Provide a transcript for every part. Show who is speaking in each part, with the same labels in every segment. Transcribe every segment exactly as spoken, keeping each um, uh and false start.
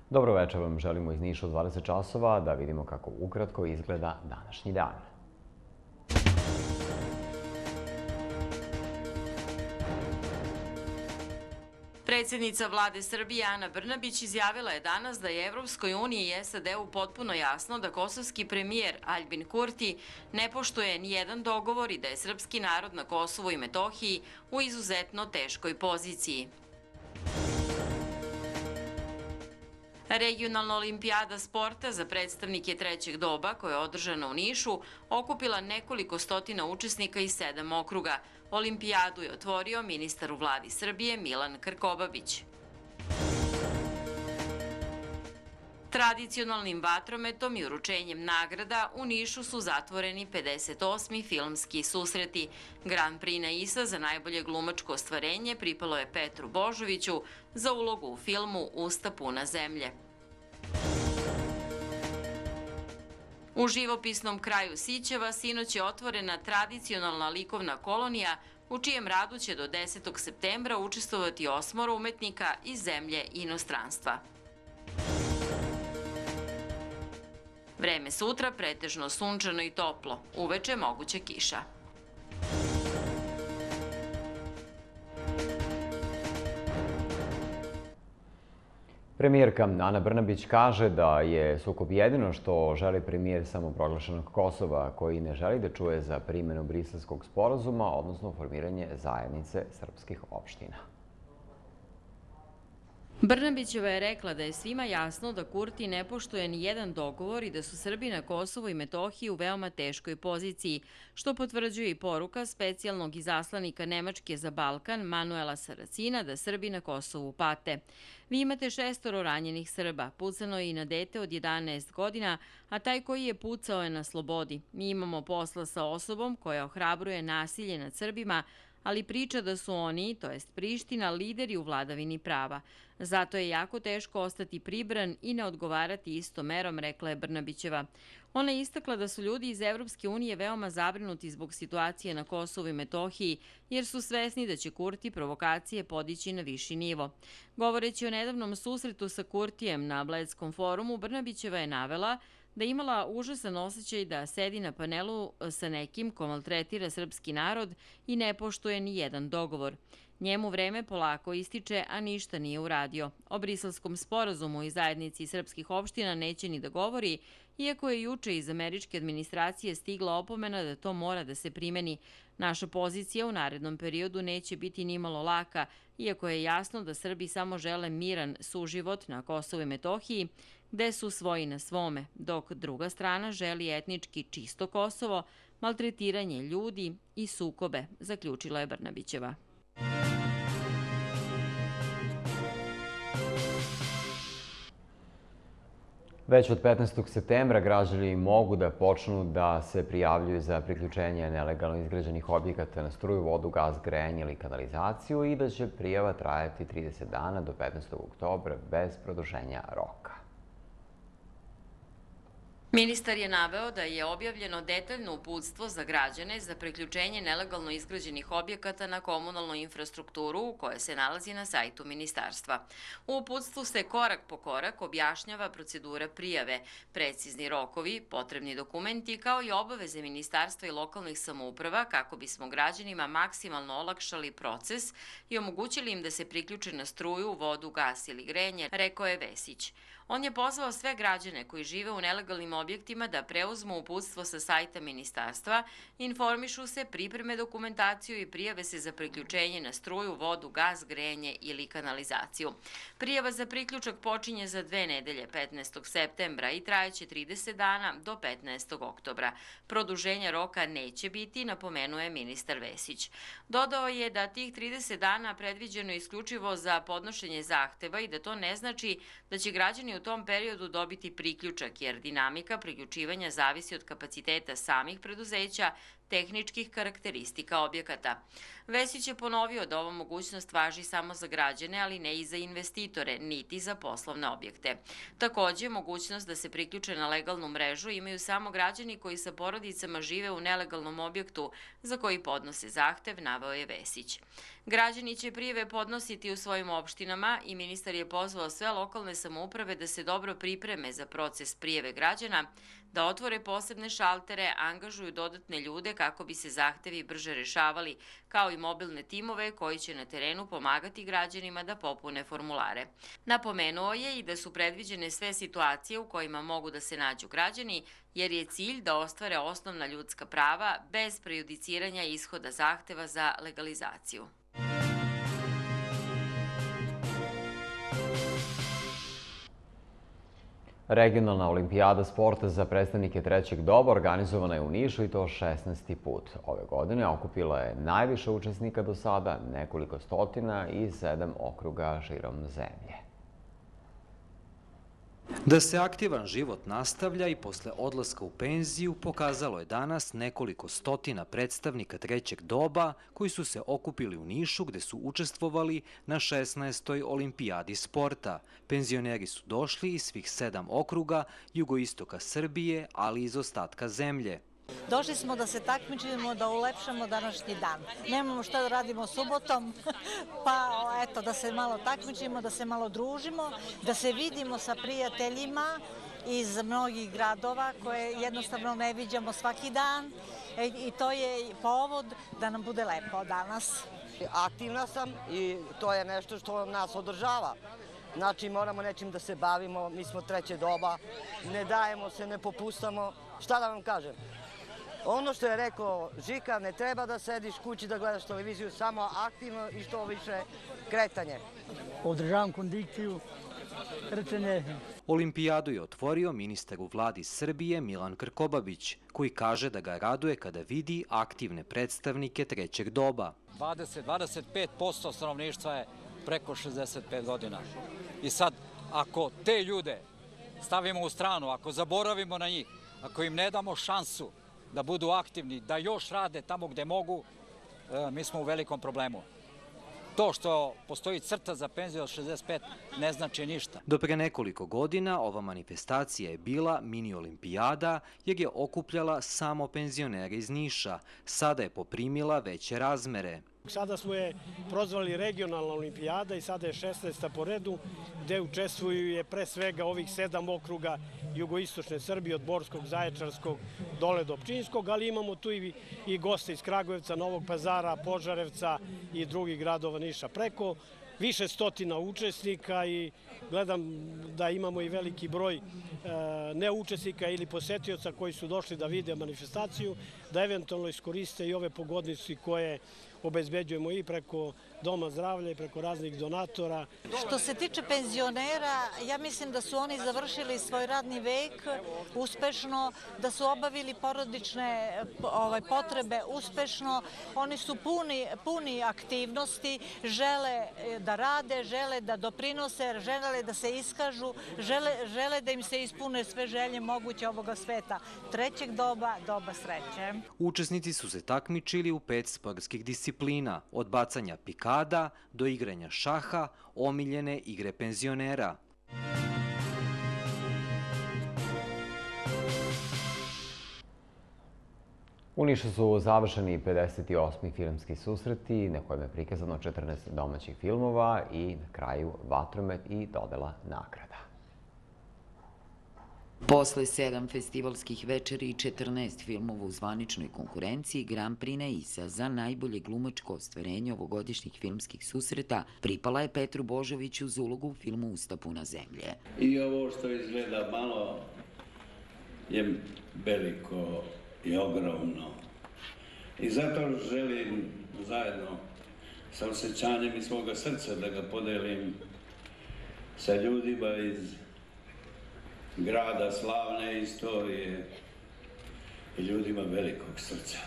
Speaker 1: Dobro večer vam želimo iz Niša u dvadeset časova, da vidimo kako ukratko izgleda današnji dan.
Speaker 2: Predsjednica vlade Srbije Ana Brnabić izjavila je danas da je Evropskoj uniji i S A D-u potpuno jasno da kosovski premijer Aljbin Kurti ne poštuje nijedan dogovor i da je srpski narod na Kosovu i Metohiji u izuzetno teškoj poziciji. Regionalna olimpijada sporta za predstavnike trećeg doba, koja je održana u Nišu, okupila nekoliko stotina učesnika iz sedam okruga. Olimpijadu je otvorio ministar u vladi Srbije Milan Krkobabić. Tradicionalnim vatrometom i uručenjem nagrada u Nišu su zatvoreni pedeset osmi filmski susreti. Grand Prix na Isa za najbolje glumačko ostvarenje pripalo je Petru Božoviću za ulogu u filmu Usta puna zemlje. U živopisnom kraju Sićeva sinoć je otvorena tradicionalna likovna kolonija u čijem radu će do desetog septembra učestvovati osmoro umetnika iz zemlje i inostranstva. Vreme sutra pretežno sunčano i toplo, uveče moguća kiša.
Speaker 1: Premijerka Ana Brnabić kaže da je sukob jedino što želi premijer samoproglašenog Kosova, koji ne želi da čuje za primjenu Briselskog sporazuma, odnosno formiranje zajednice srpskih opština.
Speaker 2: Brnabićeva je rekla da je svima jasno da Kurti ne poštuje ni jedan dogovor i da su Srbi na Kosovu i Metohiji u veoma teškoj poziciji, što potvrđuje i poruka specijalnog izaslanika Nemačke za Balkan Manuela Saracina da Srbi na Kosovu pate. Vi imate šestoro ranjenih Srba, pucano je i na dete od jedanaest godina, a taj koji je pucao je na slobodi. Mi imamo posla sa osobom koja ohrabruje nasilje nad Srbima, ali priča da su oni, to jest Priština, lideri u vladavini prava. Zato je jako teško ostati pribran i ne odgovarati istom merom, rekla je Brnabićeva. Ona je istakla da su ljudi iz Evropske unije veoma zabrinuti zbog situacije na Kosovu i Metohiji, jer su svesni da će Kurti provokacije podići na viši nivo. Govoreći o nedavnom susretu sa Kurtijem na Bledskom forumu, Brnabićeva je navela da je imala užasan osjećaj da sedi na panelu sa nekim ko maltretira srpski narod i ne poštuje ni jedan dogovor. Njemu vreme polako ističe, a ništa nije uradio. O Briselskom sporazumu i zajednici srpskih opština neće ni da govori, iako je juče iz američke administracije stigla opomena da to mora da se primeni. Naša pozicija u narednom periodu neće biti nimalo laka, iako je jasno da Srbi samo žele miran suživot na Kosovu i Metohiji, gde su svoji na svome, dok druga strana želi etnički čisto Kosovo, maltretiranje ljudi i sukobe, zaključila je Brnabićeva.
Speaker 1: Već od petnaestog septembra građani mogu da počnu da se prijavljuju za priključenje nelegalno izgrađenih objekata na struju, vodu, gas, grejanje ili kanalizaciju i da će prijava trajati trideset dana do petnaestog oktobra bez produženja roka.
Speaker 2: Ministar je naveo da je objavljeno detaljno uputstvo za građane za priključenje nelegalno izgrađenih objekata na komunalnu infrastrukturu koje se nalazi na sajtu ministarstva. U uputstvu se korak po korak objašnjava procedura prijave, precizni rokovi, potrebni dokumenti kao i obaveze ministarstva i lokalnih samouprava kako bismo građanima maksimalno olakšali proces i omogućili im da se priključe na struju, vodu, gas ili grejanje, rekao je Vesić. On je pozvao sve građane koji žive u nelegalnim objektima da preuzmu uputstvo sa sajta ministarstva, informišu se, pripreme dokumentaciju i prijave se za priključenje na struju, vodu, gas, grejanje ili kanalizaciju. Prijava za priključak počinje za dve nedelje, petnaestog septembra i trajeće trideset dana do petnaestog oktobra. Produženja roka neće biti, napomenuje ministar Vesić. Dodao je da tih trideset dana predviđeno isključivo za podnošenje zahteva i da to ne znači da će građani u tom periodu dobiti priključak, jer dinamika priključivanja zavisi od kapaciteta samih preduzeća, tehničkih karakteristika objekata. Vesić je ponovio da ova mogućnost važi samo za građane, ali ne i za investitore, niti za poslovne objekte. Takođe, mogućnost da se priključe na legalnu mrežu imaju samo građani koji sa porodicama žive u nelegalnom objektu za koji podnose zahtev, naveo je Vesić. Građani će prijave podnositi u svojim opštinama i ministar je pozvao sve lokalne samouprave da se dobro pripreme za proces prijave građana, da otvore posebne šaltere, angažuju dodatne ljude kako bi se zahtevi brže rešavali, kao i mobilne timove koji će na terenu pomagati građanima da popune formulare. Napomenuo je i da su predviđene sve situacije u kojima mogu da se nađu građani, jer je cilj da ostvare osnovna ljudska prava bez prejudiciranja ishoda zahteva za legalizaciju.
Speaker 1: Regionalna olimpijada sporta za predstavnike trećeg doba organizovana je u Nišu i to šesnaesti put. Ove godine okupila je najviše učesnika do sada, nekoliko stotina i sedam okruga širom zemlje.
Speaker 3: Da se aktivan život nastavlja i posle odlaska u penziju pokazalo je danas nekoliko stotina predstavnika trećeg doba koji su se okupili u Nišu gde su učestvovali na šesnaestoj olimpijadi sporta. Penzioneri su došli iz svih sedam okruga jugoistoka Srbije, ali i iz ostatka zemlje.
Speaker 4: Došli smo da se takmičimo, da ulepšamo današnji dan. Nemamo šta da radimo subotom, pa eto da se malo takmičimo, da se malo družimo, da se vidimo sa prijateljima iz mnogih gradova koje jednostavno ne viđamo svaki dan i to je povod da nam bude lepo danas.
Speaker 5: Aktivna sam i to je nešto što nas održava. Znači moramo nečim da se bavimo, mi smo treće doba, ne dajemo se, ne popustamo. Šta da vam kažem? Ono što je rekao Žika, ne treba da sediš kući da gledaš televiziju, samo aktivno i što više kretanje.
Speaker 6: Održavam kondiciju, krčenje.
Speaker 3: Olimpijadu je otvorio ministar u vladi Srbije Milan Krkobabić, koji kaže da ga raduje kada vidi aktivne predstavnike trećeg doba.
Speaker 7: dvadeset do dvadeset pet posto stanovništva je preko šezdeset pet godina. I sad, ako te ljude stavimo u stranu, ako zaboravimo na njih, ako im ne damo šansu da budu aktivni, da još rade tamo gde mogu, mi smo u velikom problemu. To što postoji crta za penziju od šezdeset pet ne znači ništa.
Speaker 3: Do pre nekoliko godina ova manifestacija je bila mini olimpijada jer je okupljala samo penzionere iz Niša. Sada je poprimila veće razmere.
Speaker 6: Sada smo je prozvali regionalna olimpijada i sada je šesnaesta po redu, gde učestvuju je pre svega ovih sedam okruga jugoistočne Srbije, od Borskog, Zaječarskog, dole do Pčinjskog, ali imamo tu i, i goste iz Kragujevca, Novog Pazara, Požarevca i drugih gradova Niša. Preko više stotina učesnika i gledam da imamo i veliki broj e, neučesnika ili posetioca koji su došli da vide manifestaciju, da eventualno iskoriste i ove pogodnosti koje obezbeđujemo i preko Doma zdravlja i preko raznih donatora.
Speaker 4: Što se tiče penzionera, ja mislim da su oni završili svoj radni vek uspešno, da su obavili porodične ovaj, potrebe uspešno. Oni su puni, puni aktivnosti, žele da rade, žele da doprinose, žele da se iskažu, žele, žele da im se ispune sve želje moguće ovoga sveta. Trećeg doba, doba sreće.
Speaker 3: Učesnici su se takmičili u pet sportskih disciplina, od bacanja pikada do igranja šaha, omiljene igre penzionera.
Speaker 1: U Nišu su završeni pedeset osmi filmski susreti na kojem je prikazano četrnaest domaćih filmova i na kraju vatromet i dodela nagrada.
Speaker 8: Posle sedam festivalskih večeri i četrnaest filmova u zvaničnoj konkurenciji, Grand Prix Neisa za najbolje glumačko ostvarenje ovogodišnjih filmskih susreta pripala je Petru Božoviću za ulogu u filmu Usta puna zemlje.
Speaker 9: I ovo što izgleda malo je veliko i ogromno. I zato želim zajedno sa osjećanjem iz svoga srca da ga podelim sa ljudima iz grada slavne istorije i ljudima velikog srca.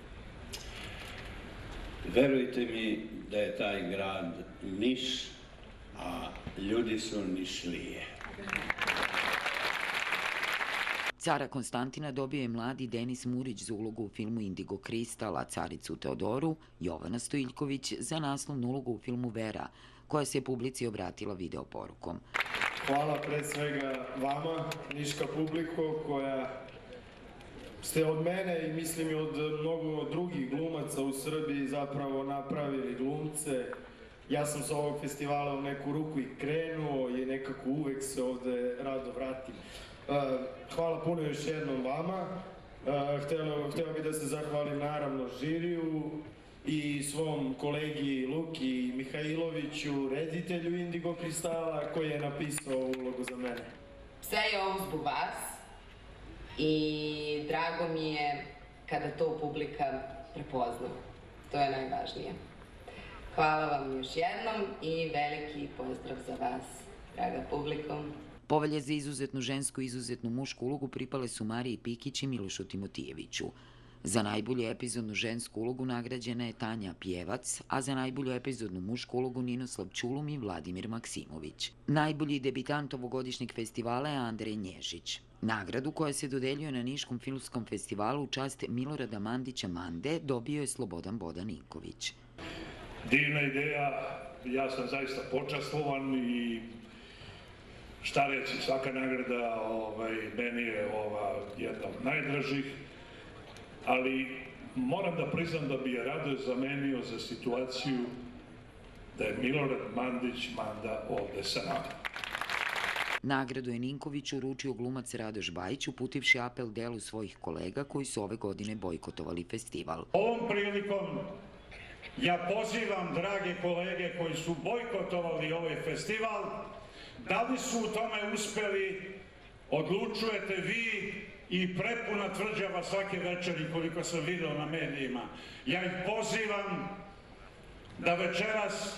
Speaker 9: Verujte mi da je taj grad Niš, a ljudi su Nišlije.
Speaker 8: Cara Konstantina dobio je mladi Denis Murić za ulogu u filmu Indigo Kristal, a caricu Teodoru Jovana Stojiljković za naslovnu ulogu u filmu Vera, koja se publici obratila video porukom.
Speaker 10: Hvala pre svega vama, niška publiko, koja ste od mene i mislim i od mnogo drugih glumaca u Srbiji zapravo napravili glumce. Ja sam sa ovog festivala u neku ruku i krenuo i nekako uvek se ovde rado vratim. Hvala puno još jednom vama. Hteo bih da se zahvalim naravno žiriju i svom kolegi Luki Mihajloviću, reditelju Indigo Kristala, koji je napisao ulogu za mene.
Speaker 11: Sve je ovo zbog vas i drago mi je kada to publika prepozna. To je najvažnije. Hvala vam još jednom i veliki pozdrav za vas, draga publiko.
Speaker 8: Povelje za izuzetnu žensku i izuzetnu mušku ulogu pripale su Mariji Pikić i Milošu Timotijeviću. Za najbolju epizodnu žensku ulogu nagrađena je Tanja Pjevac, a za najbolju epizodnu mušku ulogu Ninoslav Ćulum i Vladimir Maksimović. Najbolji debitant ovogodišnjeg festivala je Andrej Nježić. Nagradu koja se dodeljuje na Niškom filmskom festivalu u čast Milorada Mandića Mande dobio je Slobodan Bodaninković.
Speaker 12: Divna ideja, ja sam zaista počastvovan i šta reći, svaka nagrada meni je jedna od najdražih, ali moram da priznam da bi je rado zamenio za situaciju da je Milorad Mandić Manda ovde sa nama.
Speaker 8: Nagradu je Ninkoviću uručio glumac Radoš Bajić, uputivši apel delu svojih kolega koji su ove godine bojkotovali festival.
Speaker 12: Ovom prilikom ja pozivam drage kolege koji su bojkotovali ovaj festival, da li su u tome uspeli, odlučujete vi i prepuna tvrđava svake večeri koliko sam video na medijima. Ja ih pozivam da večeras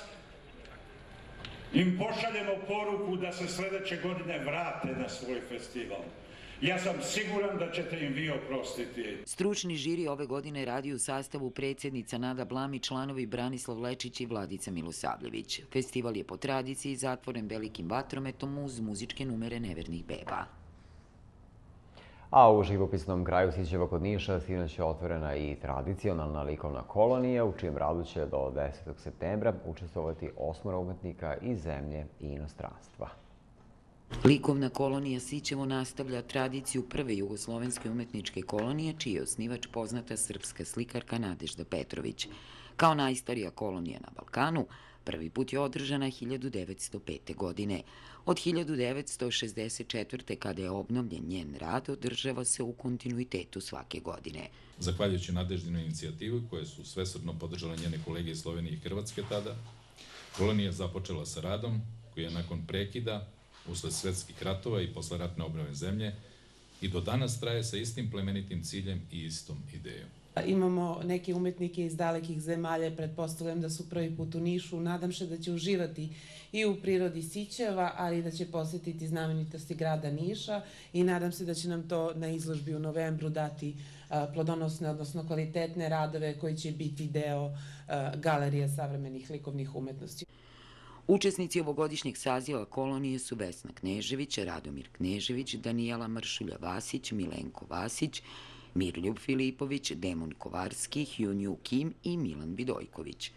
Speaker 12: im pošaljemo poruku da se sledeće godine vrate na svoj festival. Ja sam siguran da ćete im vi oprostiti.
Speaker 8: Stručni žiri ove godine radi u sastavu predsjednica Nada Blami, članovi Branislav Lečić i Vladica Milosavljević. Festival je po tradiciji zatvoren velikim vatrometom uz muzičke numere Nevernih beba.
Speaker 1: A u živopisnom kraju Sićeva kod Niša sinoć je otvorena i tradicionalna likovna kolonija, u čijem radu će do desetog septembra učestvovati osmoro umetnika iz zemlje i inostranstva.
Speaker 8: Likovna kolonija Sićevo nastavlja tradiciju prve jugoslovenske umetničke kolonije, čiji je osnivač poznata srpska slikarka Nadežda Petrović. Kao najstarija kolonija na Balkanu, prvi put je održana hiljadu devetsto pete. godine. Od hiljadu devetsto šezdeset četvrte. kada je obnovljen njen rad, održava se u kontinuitetu svake godine.
Speaker 13: Zahvaljujući Nadeždinoj inicijativi, koje su svesrdno podržale njene kolege iz Slovenije i Hrvatske tada, kolonija započela sa radom koji je nakon prekida usled svetskih ratova i posleratne obnove zemlje i do danas traje sa istim plemenitim ciljem i istom idejom.
Speaker 14: Imamo neke umetnike iz dalekih zemalja, pretpostavljam da su prvi put u Nišu, nadam se da će uživati i u prirodi Sićeva, ali da će posjetiti znamenitosti grada Niša i nadam se da će nam to na izložbi u novembru dati plodonosne, odnosno kvalitetne radove koji će biti deo galerije savremenih likovnih umetnosti.
Speaker 8: Učesnici ovogodišnjeg saziva kolonije su Vesna Knežević, Radomir Knežević, Danijela Mršulja-Vasić, Milenko Vasić, Mirljub Filipović, Demon Kovarski, Hyun Yu Kim i Milan Vidojković.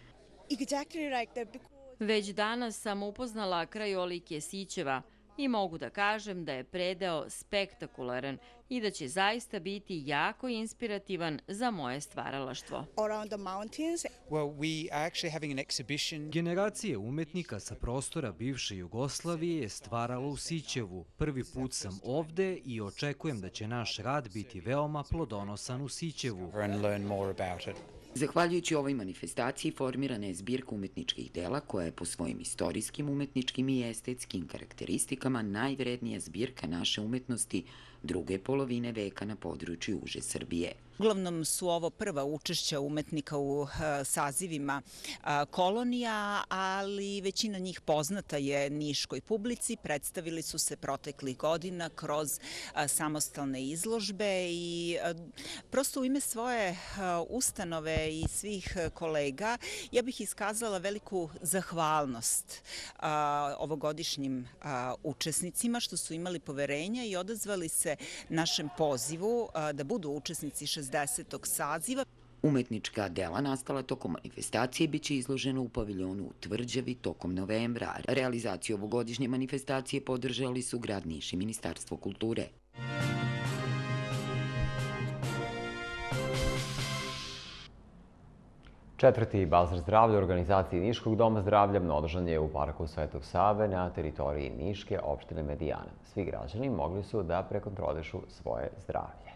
Speaker 2: Već danas sam upoznala krajolike Sićeva i mogu da kažem da je predeo spektakularan i da će zaista biti jako inspirativan za moje stvaralaštvo.
Speaker 3: Generacije umetnika sa prostora bivše Jugoslavije je stvaralo u Sićevu. Prvi put sam ovde i očekujem da će naš rad biti veoma plodonosan u Sićevu.
Speaker 8: Zahvaljujući ovoj manifestaciji formirana je zbirka umetničkih dela koja je po svojim istorijskim, umetničkim i estetskim karakteristikama najvrednija zbirka naše umetnosti druge polovine veka na području uže Srbije.
Speaker 15: Uglavnom su ovo prva učešća umetnika u sazivima kolonija, ali većina njih poznata je niškoj publici. Predstavili su se proteklih godina kroz samostalne izložbe i prosto u ime svoje ustanove i svih kolega ja bih iskazala veliku zahvalnost ovogodišnjim učesnicima što su imali poverenja i odazvali se našem pozivu da budu učesnici šezdesetog saziva.
Speaker 8: Umetnička dela nastala tokom manifestacije biće izložena u paviljonu u Tvrđavi tokom novembra. Realizaciju ovogodišnje manifestacije podržali su grad Niš i Ministarstvo kulture.
Speaker 1: Četvrti bazar zdravlja u organizaciji Niškog doma zdravlja održan je u parku Svetog Save na teritoriji Niške opštine Medijana. Svi građani mogli su da prekontrolišu svoje zdravlje.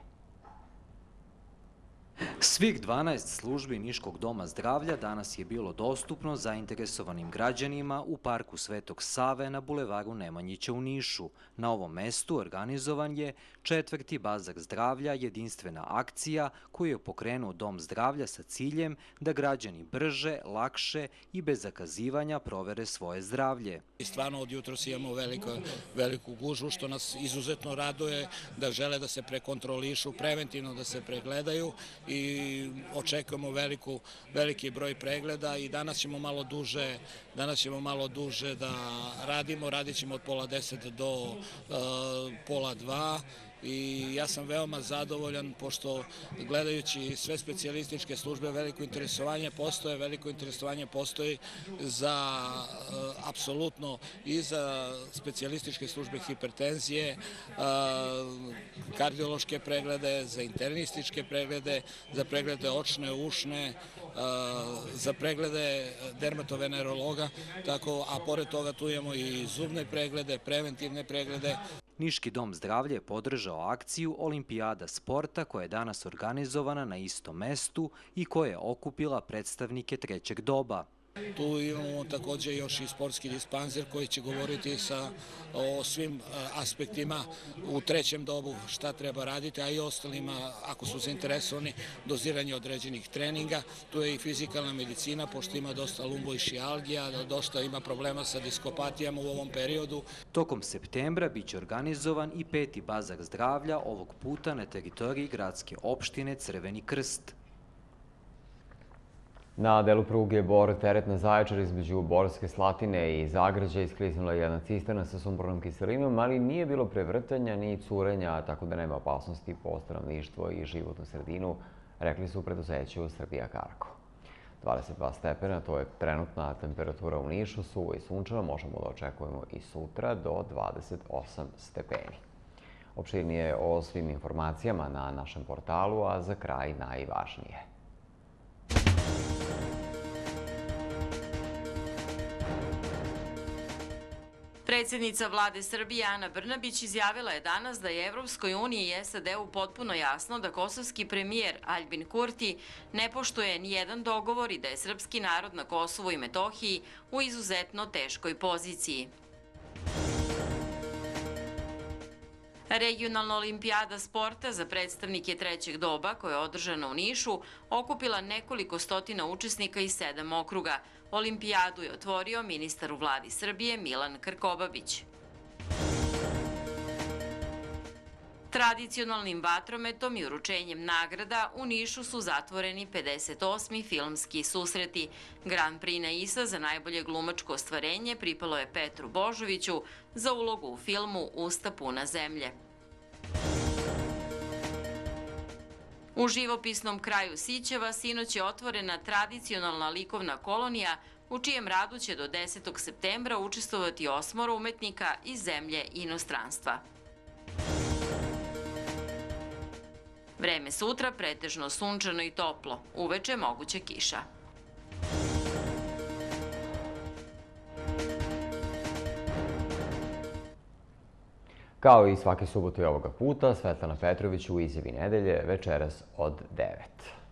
Speaker 3: Svih dvanaest službi Niškog doma zdravlja danas je bilo dostupno zainteresovanim građanima u parku Svetog Save na bulevaru Nemanjića u Nišu. Na ovom mestu organizovan je četvrti bazar zdravlja, jedinstvena akcija koju je pokrenuo Dom zdravlja sa ciljem da građani brže, lakše i bez zakazivanja provere svoje zdravlje.
Speaker 16: Stvarno od jutros imamo veliku gužvu što nas izuzetno raduje, da žele da se prekontrolišu, preventivno da se pregledaju i očekujemo veliki broj pregleda i danas ćemo malo duže, danas ćemo malo duže da radimo, radit ćemo od pola deset do pola dva. I ja sam veoma zadovoljan pošto gledajući sve specijalističke službe veliko interesovanje postoje, veliko interesovanje postoji za apsolutno i za specijalističke službe hipertenzije, kardiološke preglede, za internističke preglede, za preglede očne, ušne, za preglede dermatovenerologa, a pored toga tu imamo i zubne preglede, preventivne preglede.
Speaker 3: Niški dom zdravlja je podržao akciju Olimpijada sporta koja je danas organizovana na istom mestu i koja je okupila predstavnike trećeg doba.
Speaker 16: Tu imamo također još i sportski dispanzer koji će govoriti o svim aspektima u trećem dobu šta treba raditi, a i ostalima ako su zainteresovani doziranje određenih treninga. Tu je i fizikalna medicina pošto ima dosta lumboišijalgija, dosta ima problema sa diskopatijama u ovom periodu.
Speaker 3: Tokom septembra biće organizovan i peti bazar zdravlja, ovog puta na teritoriji gradske opštine Crveni Krst.
Speaker 1: Na delu pruge Bor-Teretna Zaječar između Borske Slatine i Zagrađa iskliznula je jedna cisterna sa sumpornom kiselinom, ali nije bilo prevrtanja ni curenja, tako da nema opasnosti po stanovništvo i životnu sredinu, rekli su u preduzeću Srbija Kargo. dvadeset dva stepena, to je trenutna temperatura u Nišu, suvo i sunčano, možemo da očekujemo i sutra do dvadeset osam stepeni. Opširnije o svim informacijama na našem portalu, a za kraj najvažnije.
Speaker 2: Predsjednica vlade Srbije Ana Brnabić izjavila je danas da je Evropskoj uniji i es a de-u potpuno jasno da kosovski premijer Aljbin Kurti ne poštuje nijedan dogovor i da je srpski narod na Kosovu i Metohiji u izuzetno teškoj poziciji. Regionalna olimpijada sporta za predstavnike trećeg doba, koja je održana u Nišu, okupila nekoliko stotina učesnika iz sedam okruga. Olimpijadu je otvorio ministar u vladi Srbije Milan Krkobabić. Tradicionalnim vatrometom i uručenjem nagrada u Nišu su zatvoreni pedeset osmi filmski susreti. Grand Prix Naisa za najbolje glumačko ostvarenje pripalo je Petru Božoviću za ulogu u filmu Usta puna zemlje. U živopisnom kraju Sićeva sinoć je otvorena tradicionalna likovna kolonija u čijem radu će do desetog septembra učestvovati osmoro umetnika iz zemlje i inostranstva. Vreme sutra pretežno sunčano i toplo, uveče moguće kiša.
Speaker 1: Kao i svake subote i ovoga puta, Svetlana Petrović u izjavi nedelje večeras od devet.